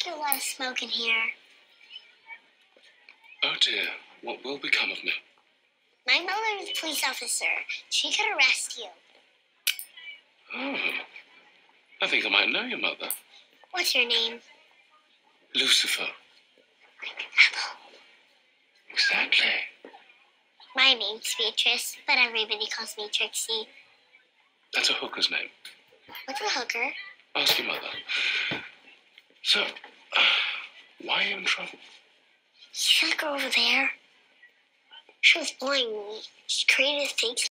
a lot of smoke in here. Oh dear, what will become of me? My mother is a police officer. She could arrest you. Oh, I think I might know your mother. What's your name? Lucifer. Apple. Exactly. My name's Beatrice, but everybody calls me Trixie. That's a hooker's name. What's a hooker? Ask your mother. So, why are you in trouble? See that girl over there? She was bullying me. She created a fake